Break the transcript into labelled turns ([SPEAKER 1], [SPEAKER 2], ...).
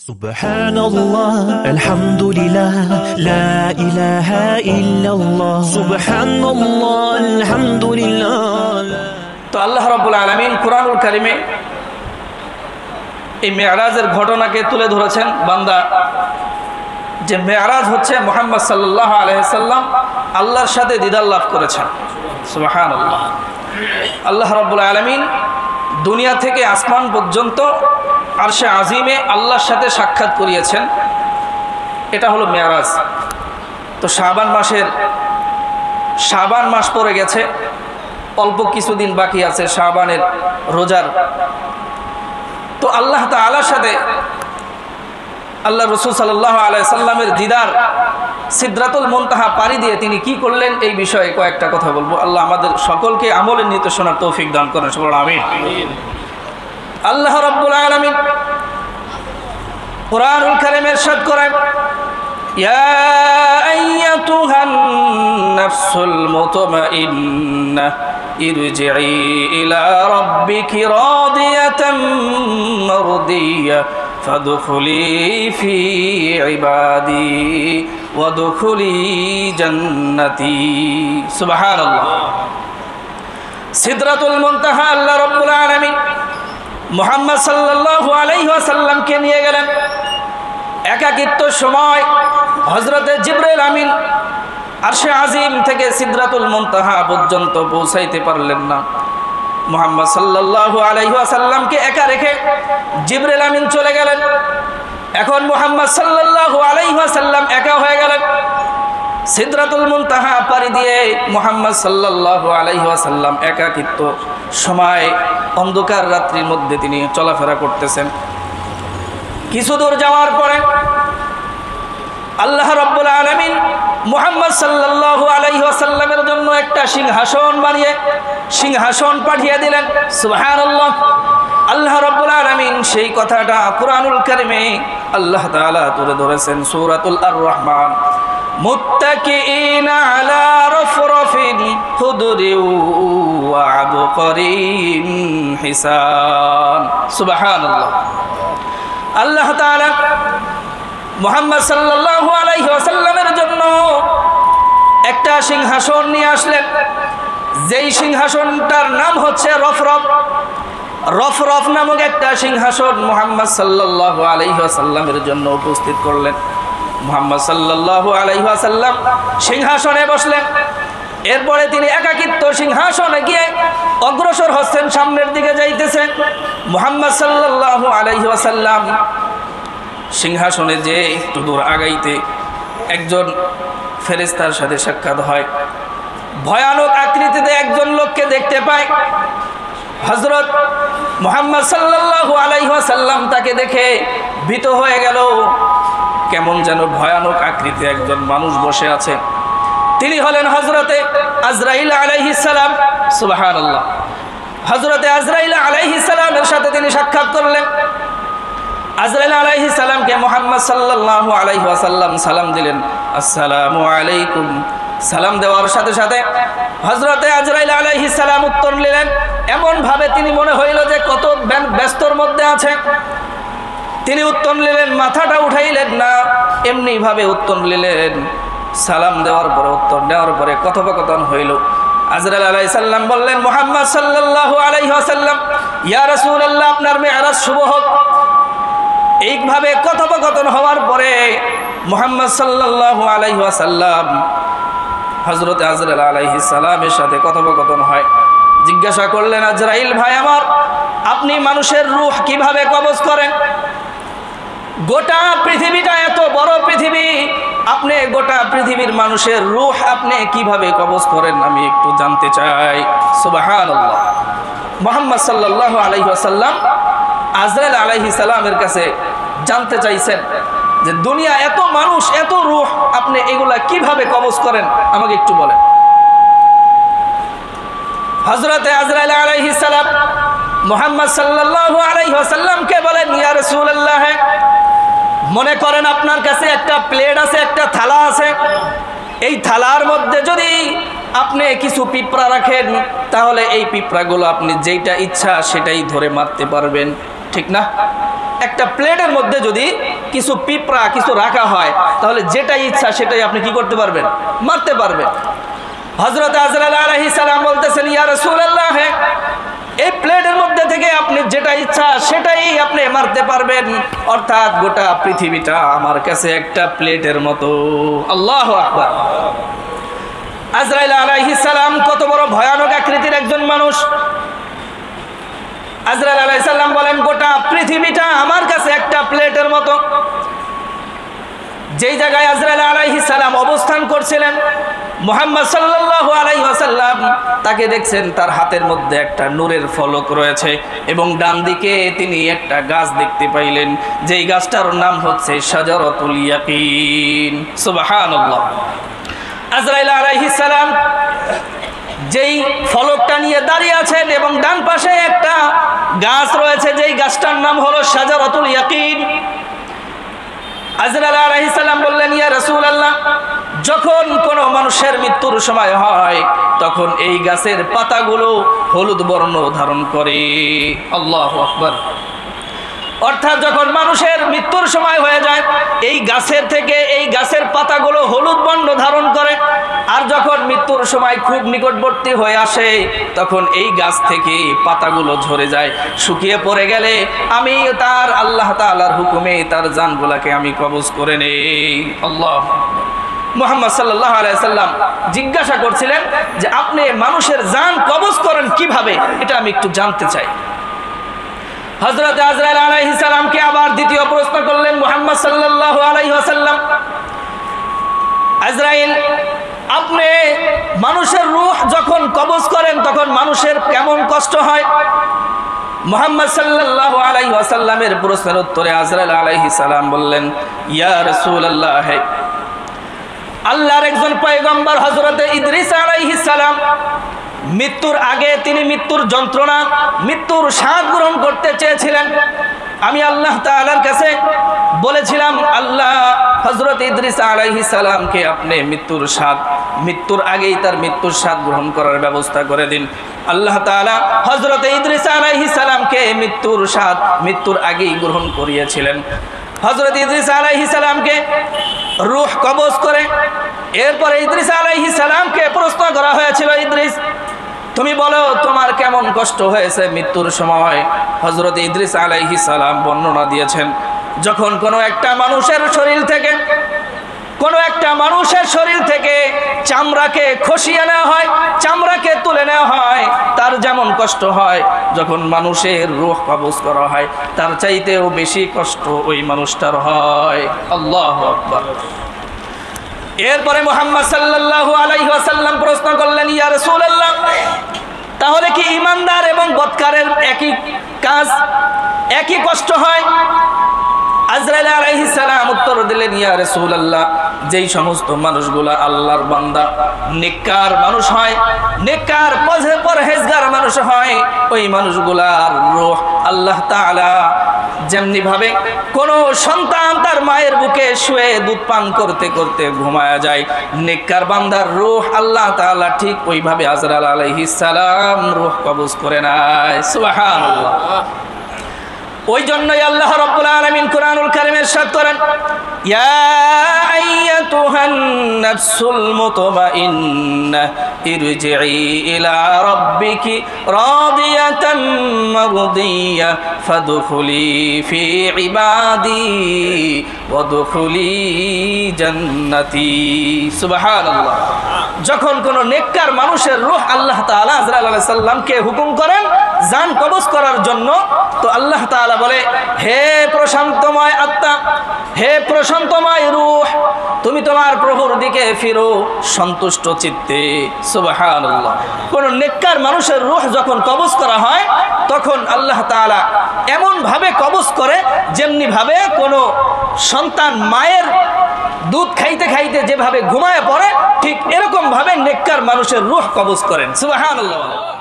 [SPEAKER 1] সুবহানাল্লাহ আলহামদুলিল্লাহ লা ইলাহা ইল্লাল্লাহ সুবহানাল্লাহ আলহামদুলিল্লাহ।
[SPEAKER 2] তো আল্লাহ রাব্বুল আলামিন কুরআনুল কারীমে এই মেরাজের ঘটনাকে তুলে ধরেছেন। বান্দা যে মেরাজ হচ্ছে মুহাম্মদ সাল্লাল্লাহু আলাইহি সাল্লাম আল্লাহর সাথে দিদার লাভ করেছেন। সুবহানাল্লাহ। আল্লাহ রাব্বুল আলামিন দুনিয়া থেকে আসমান পর্যন্ত আরশে আজিমে আল্লাহর সাথে সাক্ষাৎ করিয়েছেন। এটা হলো মেরাজ। তো শাবান মাস পড়ে গেছে, অল্প কিছুদিন বাকি আছে শাবানের রোজার। তো আল্লাহ তাআলার সাথে আল্লাহ রাসূল সাল্লাল্লাহু আলাইহি সাল্লামের দিদার সিদরাতুল মুনতাহা পাড়ি দিয়ে তিনি কি করলেন এই বিষয়ে কয়েকটা কথা বলবো। আল্লাহ আমাদের সকলকে আমলের নিতে শোনার তৌফিক দান করেন, বলুন আমিন। আল্লাহ রাব্বুল আলামিন কুরআনুল কারীমে ইরশাদ করেন, ইয়া আইয়াতুহান নাফসুল মুতমাইন্নাহ ইরজিই ইলা রাব্বিকি রাদিয়াতাম মারদিয়া ফাদখুলি ফি ইবাদি ওয়াদখুলি জান্নাতি। সুবহানাল্লাহ। সিদরাতুল মুনতাহা আল্লাহ রাব্বুল আলামিন মুহাম্মদ সাল্লাল্লাহু আলাইহি ওয়াসাল্লামকে নিয়ে গেলেন। একাকিত্ব সময় হযরতে জিবরাইল আমিন আরশে আজিম থেকে সিদরাতুল মুনতাহা পর্যন্ত পৌঁছাইতে পারলেন না। মুহাম্মদ সাল্লাল্লাহু আলাইহি ওয়াসাল্লামকে একা রেখে জিবরাইল আমিন চলে গেলেন। এখন মুহাম্মদ সাল্লাল্লাহু আলাইহি ওয়াসাল্লাম একা হয়ে গেলেন। সিদরাতুল মুনতাহা পাড়ি দিয়ে মুহাম্মদ সাল্লাল্লাহু আলাইহি ওয়াসাল্লাম একাকিত্ব সময় অন্ধকার রাত্রির মধ্যে তিনি চলাফেরা করতেছেন। কিছু দূর যাওয়ার পরে আল্লাহ রাব্বুল আলামিন মুহাম্মদ সাল্লাল্লাহু আলাইহি ওয়াসাল্লামের জন্য একটা সিংহাসন পাঠিয়ে দিলেন। সুবহানাল্লাহ। আল্লাহ রাব্বুল আলামিন সেই কথাটা কুরআনুল কারীমে আল্লাহ তাআলা তুলে ধরেছেন সূরাতুল আর-রহমান, মুত্তাকিইনা আলা রাফরাফিন খুদরিন ওয়া আবকারিন হিসান। সুবহানাল্লাহ। আল্লাহ তাআলা মুহাম্মদ সাল্লাল্লাহু আলাইহি ওয়াসাল্লামের জন্য একটা সিংহাসন নিয়ে আসলেন। যেই সিংহাসনটার নাম হচ্ছে রফরফ নামক একটা সিংহাসন মুহাম্মদ সাল্লাল্লাহু আলাইহি ওয়াসাল্লামের জন্য উপস্থিত করলেন। মুহাম্মদ সাল্লাল্লাহু আলাইহি ওয়াসাল্লাম সিংহাসনে বসলেন। এরপরে তিনি একাকিত্ব সিংহাসনে গিয়ে অগ্রসর হচ্ছেন, সামনের দিকে যাইতেছেন। মুহাম্মদ সাল্লাল্লাহু আলাইহি ওয়াসাল্লাম সিংহাসনে যে একটু দূর আগাইতে একজন ফেরেশতার সাথে সাক্ষাৎ হয়। ভয়ানক আকৃতিতে একজন লোককে দেখতে পায়। হযরত মুহাম্মদ সাল্লাল্লাহু আলাইহি ওয়াসাল্লাম তাকে দেখে ভীত হয়ে গেল। কেমন যেন ভয়ানক আকৃতিতে একজন মানুষ বসে আছে। তিনি হলেন হযরতে আজরাইল আলাইহিস সালাম। সুবহানাল্লাহ। হযরতে আজরাইল আলাইহিস সালামের সাথে তিনি সাক্ষাৎ করলেন। আজরাইল আলাইহিস সালামকে মুহাম্মদ সাল্লাল্লাহু আলাইহি ওয়াসাল্লাম সালাম দিলেন, আসসালামু আলাইকুম। সালাম দেওয়ার সাথে সাথে হযরতে আজরাইল আলাইহিস সালাম উত্তর নিলেন। এমন ভাবে তিনি মনে হইল যে কত ব্যস্তর মধ্যে আছে। তিনি উত্তর নিলেন, মাথাটা উঠাইলেন না, এমনি ভাবে উত্তর নিলেন। সালাম দেওয়ার পরে উত্তর দেওয়ার পরে কথোপকথন হইল। আজরাইল আলাইহিস সালাম বললেন, মুহাম্মদ সাল্লাল্লাহু আলাইহি ওয়াসাল্লাম, ইয়া রাসূলুল্লাহ, আপনার মেরাজ শুভ হোক। এইভাবে কথোপকথন হওয়ার পরে মুহাম্মদ সাল্লাল্লাহু আলাইহি ওয়াসাল্লাম হযরত আজরাইল আলাইহিস সালামের সাথে কথোপকথন হয়। জিজ্ঞাসা করলেন, আজরাইল ভাই আমার, আপনি মানুষের রূহ কিভাবে কবজ করেন? গোটা পৃথিবীটা এত বড় পৃথিবী, আপনি গোটা পৃথিবীর মানুষের রূহ আপনি কিভাবে কবজ করেন আমি একটু জানতে চাই। সুবহানাল্লাহ। মুহাম্মদ সাল্লাল্লাহু আলাইহি ওয়াসাল্লাম আজরাইল আলাইহিস সালামের কাছে জানতে চাইছেন যে দুনিয়া এত মানুষ, এত রূহ, আপনি এগুলা কিভাবে কবজ করেন আমাকে একটু বলেন। হযরতে আজরাইল আলাইহিস সালাম মুহাম্মদ সাল্লাল্লাহু আলাইহি ওয়াসাল্লামকে বলেন, ইয়া রাসূলুল্লাহ, মনে করেন আপনার কাছে একটা প্লেট আছে, একটা থালা আছে। এই থালার মধ্যে যদি আপনি কিছু পিঁপড়া রাখেন তাহলে এই পিঁপড়াগুলো আপনি যেটা ইচ্ছা সেটাই ধরে মারতে পারবেন, ঠিক না? একটা প্লেটের মধ্যে যদি কিছু পিঁপড়া কিছু রাখা হয়, তাহলে যেটাই ইচ্ছা সেটাই আপনি কি করতে পারবেন? মারতে পারবেন। হযরত আজরাইল আলাইহিস সালাম বলতেছেন, ইয়া রাসূলুল্লাহ, এই প্লেটের মধ্যে থেকে আপনি যেটা ইচ্ছা সেটাই আপনি মারতে পারবেন, অর্থাৎ গোটা পৃথিবীটা আমার কাছে একটা প্লেটের মতো। আল্লাহু আকবার। আজরাইল আলাইহিস সালাম কত বড় ভয়ানক আকৃতির একজন মানুষ। আজরাইল আলাইহিস সালাম বলেন, গোটা পৃথিবীটা আমার কাছে একটা প্লেটের মতো। যেই জায়গায় আজরাইল আলাইহিস সালাম অবস্থান করছিলেন, মুহাম্মদ সাল্লাল্লাহু আলাইহি ওয়াসাল্লাম তাকে দেখছেন তার হাতের মধ্যে একটা নূরের ফলক রয়েছে এবং ডান দিকে তিনি একটা গাছ দেখতে পাইলেন, যেই গাছটার নাম হচ্ছে শাজারাতুল ইয়াকিন। সুবহানাল্লাহ। আজরাইল আলাইহিস সালাম যেই ফলকটা নিয়ে দাঁড়িয়ে আছেন এবং ডান পাশে একটা গাছ রয়েছে, যেই গাছটার নাম হলো শাজারাতুল ইয়াকিন। আজরাইল আলাইহিস সালাম বললেন, ইয়া রাসূলুল্লাহ, যখন কোনো মানুষের মৃত্যুর সময় হয় তখন এই গাছের পাতাগুলো হলুদ বর্ণ ধারণ করে। আল্লাহু আকবার। অর্থাৎ যখন মানুষের মৃত্যুর সময় হয়ে যায় এই গাছের থেকে এই গাছের পাতাগুলো হলুদ বর্ণ ধারণ করে, আর যখন মৃত্যুর সময় খুব নিকটবর্তী হয়ে আসে তখন এই গাছ থেকে পাতাগুলো ঝরে যায়, শুকিয়ে পড়ে গেলে আমি তার আল্লাহ তাআলার হুকুমে তার জানগুলোকে আমি কবজ করে নেই। আল্লাহ। মুহাম্মদ সাল্লাল্লাহু আলাইহি সাল্লাম জিজ্ঞাসা করছিলেন যে আপনি মানুষের জান কবজ করেন কিভাবে, এটা আমি একটু জানতে চাই। হযরত আজরাইল আলাইহিস সালামকে আবার দ্বিতীয় প্রশ্ন করলেন মুহাম্মদ সাল্লাল্লাহু আলাইহি ওয়াসাল্লাম, আজরাইল, আপনি মানুষের রূহ যখন কবজ করেন তখন মানুষের কেমন কষ্ট হয়? মুহাম্মদ সাল্লাল্লাহু আলাইহি ওয়াসাল্লামের প্রশ্নের উত্তরে আজরাইল আলাইহিস সালাম বললেন, ইয়া রাসূলুল্লাহ, আল্লাহর একজন পয়গম্বর হযরত ইদ্রিস আলাইহিস সালাম মৃত্যুর আগে তিনি মৃত্যুর যন্ত্রণা, মৃত্যুর স্বাদ গ্রহণ করতে চেয়েছিলেন। আমি আল্লাহ তাআলার কাছে বলেছিলাম, আল্লাহ, হযরত ইদ্রিস আলাইহিস সালামকে আপনি মৃত্যুর আগেই তার মৃত্যুর স্বাদ গ্রহণ করার ব্যবস্থা করে দিন। আল্লাহ তাআলা হযরত ইদ্রিস আলাইহিস সালামকে মৃত্যুর স্বাদ মৃত্যুর আগেই গ্রহণ করিয়েছিলেন। হযরত ইদ্রিস আলাইহিস সালামকে রূহ কবজ করে এরপরে ইদ্রিস আলাইহিস সালামকে প্রশ্ন করা হয়েছিল, ইদ্রিস, তুমি বলো তোমার কেমন কষ্ট হয়েছে মৃত্যুর সময়? হযরত ইদ্রিস আলাইহিস সালাম বর্ণনা দিয়েছেন, যখন কোনো একটা মানুষের শরীর থেকে চামড়াকে খসিয়ে নেওয়া হয়, চামড়াকে তুলে নেওয়া হয়, তার যেমন কষ্ট হয় যখন মানুষের রূহ কবজ করা হয় তার চাইতেও বেশি কষ্ট ওই মানুষটার হয়। আল্লাহু আকবার। এরপরে মুহাম্মদ সাল্লাল্লাহু আলাইহি ওয়াসাল্লাম প্রশ্ন করলেন, ইয়া রাসূলুল্লাহ, তাহলে কি ঈমানদার এবং বদকারের একই কাজ, একই কষ্ট হয়? আজরাইল আলাইহিস সালাম উত্তর দিলেন, ইয়া রাসূলুল্লাহ, যেই সমস্ত মানুষগুলা আল্লাহর বান্দা নেককার মানুষ হয়, নেককার পরহেজগার মানুষ হয়, ওই মানুষগুলার রূহ আল্লাহ তাআলা যেমনি ভাবে কোনো সন্তান তার মায়ের বুকে শুয়ে দুধ পান করতে করতে ঘুমায়া যায়, নেককার বান্দার রূহ আল্লাহ তাআলা ঠিক ওইভাবে আজরাইল আলাইহিস সালাম রূহ কবজ করে নেয়। সুবহানাল্লাহ। ওই জন্যই আল্লাহ রাব্বুল আলামিন কুরআনুল কারীমে ইরশাদ করেন, ইয়া আইয়াতুহান নাফসুল মুতমাইন্নাহ ইরজিই ইলা রাব্বিকি রাদিয়াতাম মারদিয়া ফাদখুলি ফি ইবাদি ওয়াদখুলি জান্নাতি। সুবহানাল্লাহ। যখন কোন নেককার মানুষের রূহ আল্লাহ তাআলা আজরাইল আলাইহিস সালামকে হুকুম করেন জান কবজ করার জন্য, তো আল্লাহ তাআলা বলে, হে প্রশান্তময় আত্মা, হে প্রশান্তময় রূহ, তুমি তোমার প্রভুর দিকে ফিরো সন্তুষ্ট চিত্তে। সুবহানাল্লাহ। কোন নেককার মানুষের রূহ যখন কবজ করা হয় তখন আল্লাহ তাআলা এমন ভাবে কবজ করে যেমনি ভাবে কোনো সন্তান মায়ের দুধ খাইতে খাইতে যেভাবে ঘুমায় পড়ে, ঠিক এরকম ভাবে নেককার মানুষের রূহ কবজ করেন। সুবহানাল্লাহ।